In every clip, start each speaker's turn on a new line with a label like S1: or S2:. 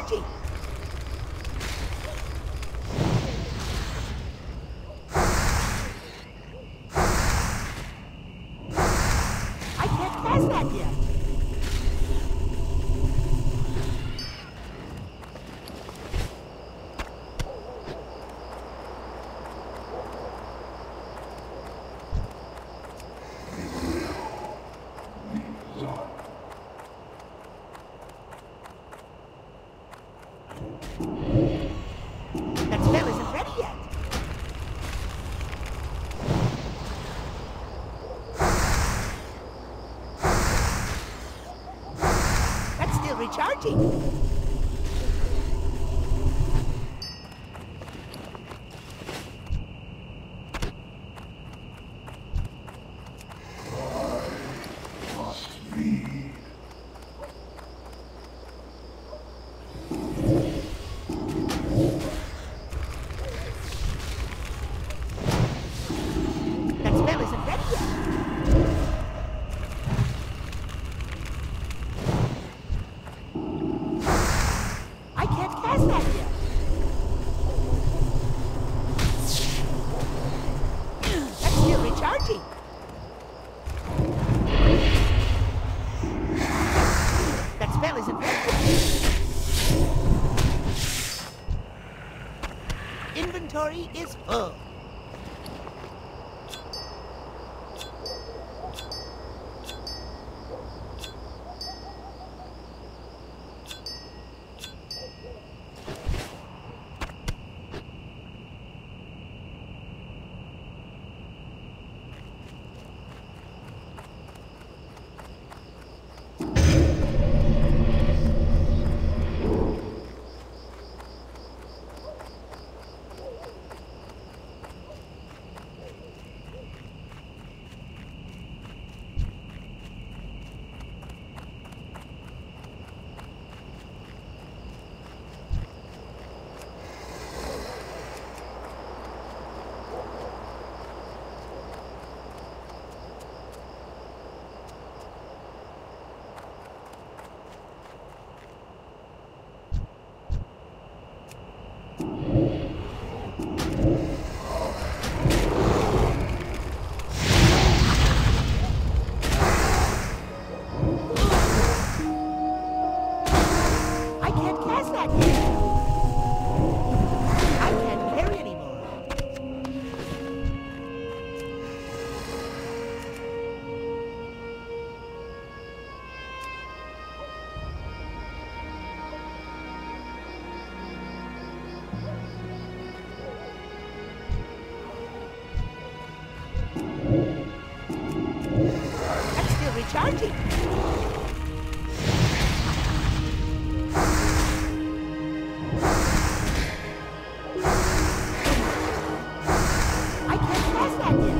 S1: recharging. I can't cast that yet. That spell isn't ready yet. That's still recharging. That spell isn't ready yet. I can't cast that yet. That's still recharging. That spell isn't ready yet. Inventory is full. Recharging. I can't pass that yet.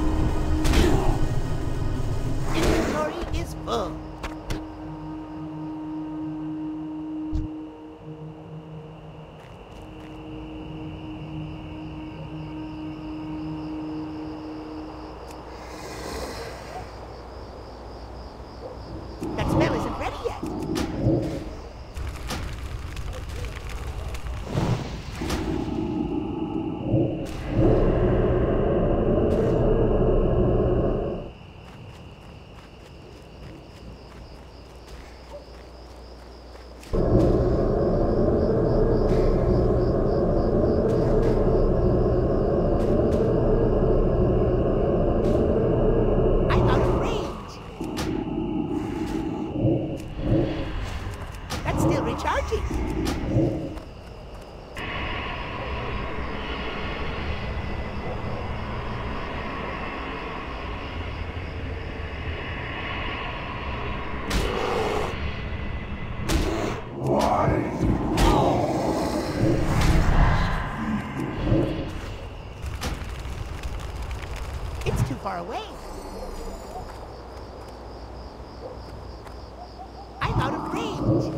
S1: Inventory is full. That spell isn't ready yet. I'm out of range. That's still recharging. It's too far away. I'm out of range.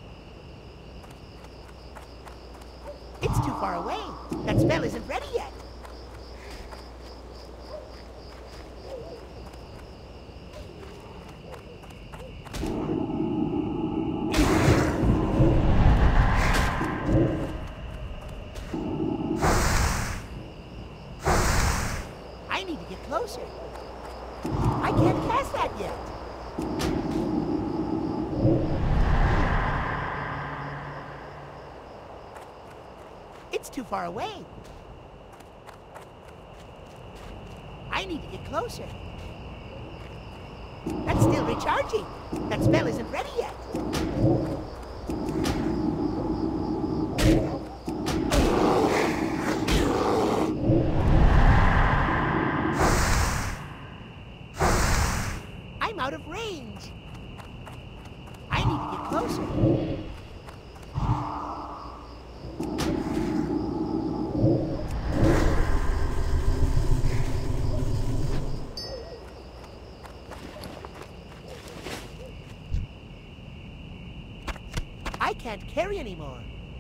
S1: It's too far away. That spell isn't ready yet. cast that yet. It's too far away. I need to get closer. That's still recharging. That spell isn't ready yet. I'm out of range. I need to get closer. I can't carry anymore.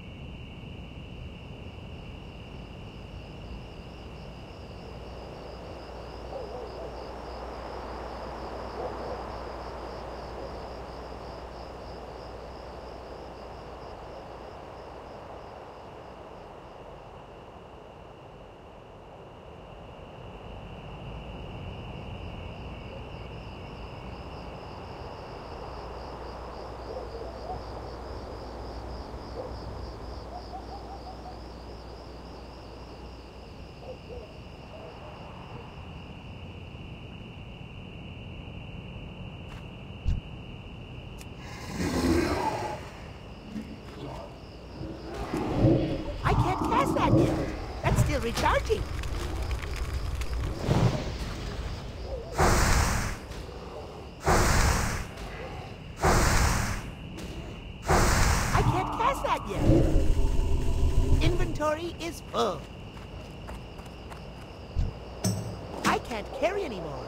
S1: That's still recharging. I can't cast that yet. Inventory is full. I can't carry anymore.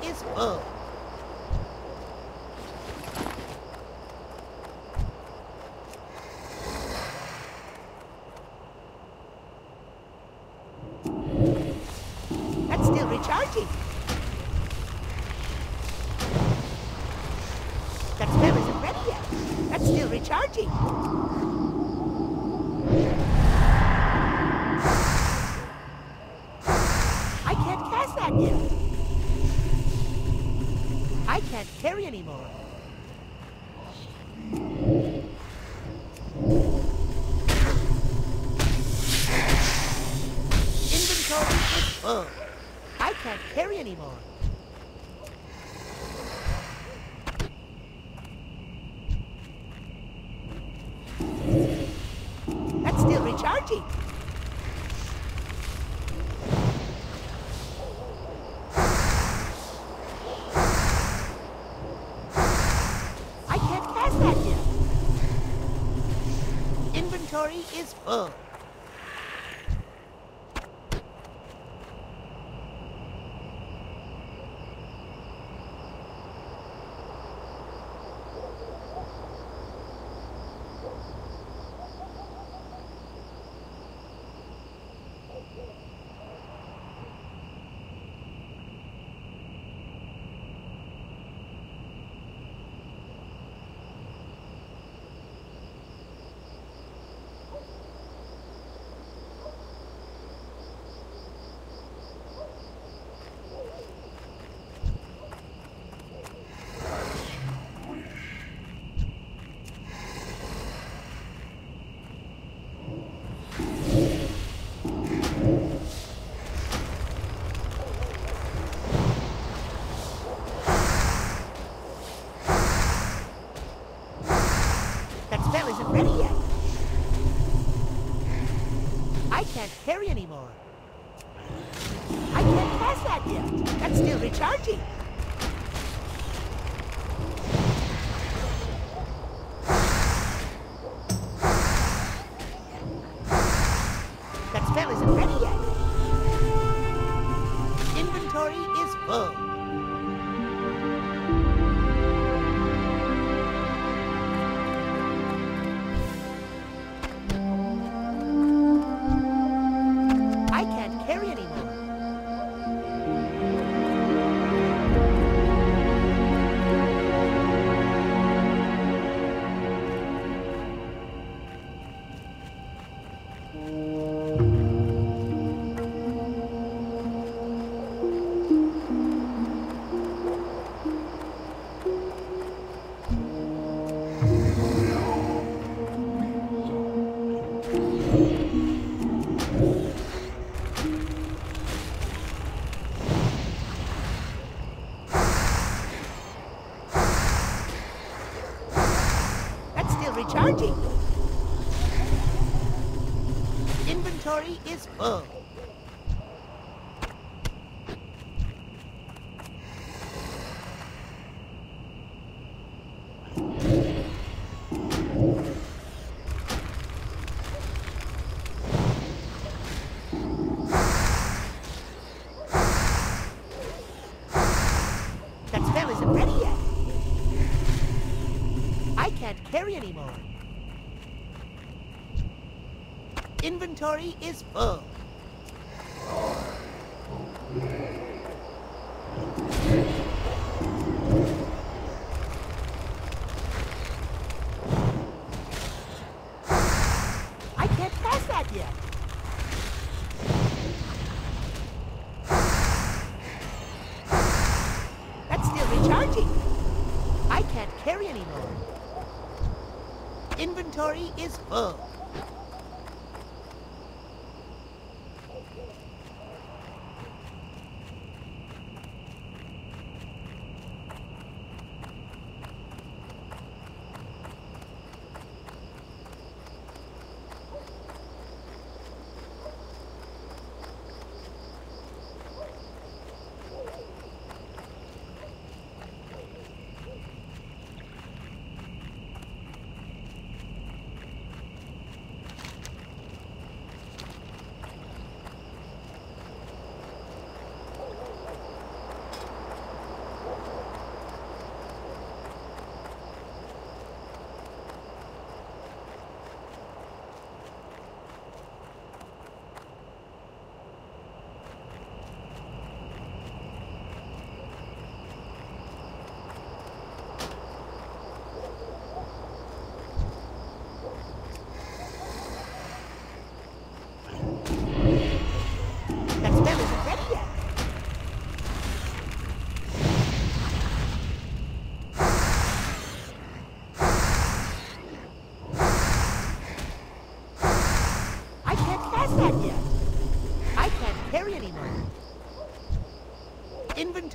S1: is full. That's still recharging. That spell isn't ready yet. That's still recharging. I can't cast that yet. I can't carry anymore. Inventory is full. I can't carry anymore. That's still recharging. I can't cast that yet. Inventory is full. That spell isn't ready yet. I can't carry anymore. I can't cast that yet. That's still recharging. That spell isn't ready yet. Inventory is full. I can't carry anymore. That's still recharging. Inventory is full. That spell isn't ready yet. I can't carry anymore. Inventory is full. I can't pass that yet. That's still recharging. I can't carry anymore. Inventory is full.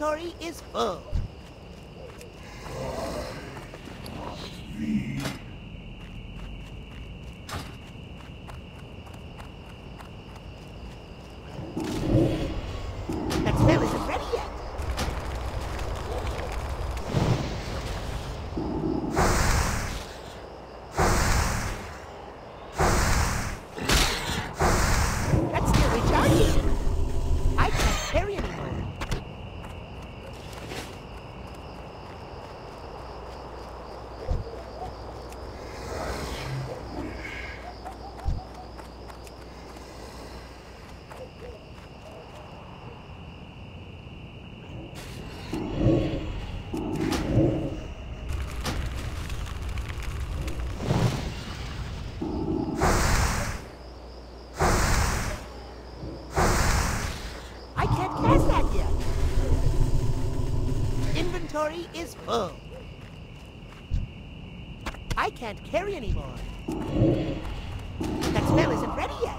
S1: Inventory is full. That spell isn't ready yet. That's still recharging. I can't carry anymore. I can't cast that yet. Inventory is full. I can't carry anymore. That spell isn't ready yet.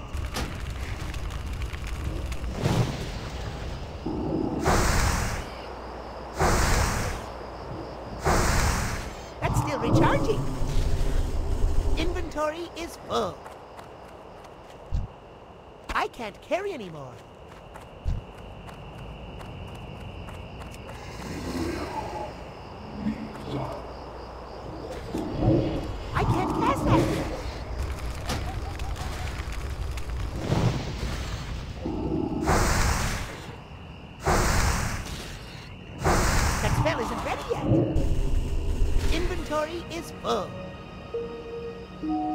S1: That's still recharging. Inventory is full. I can't carry anymore. I can't cast that yet. That spell isn't ready yet. Inventory is full.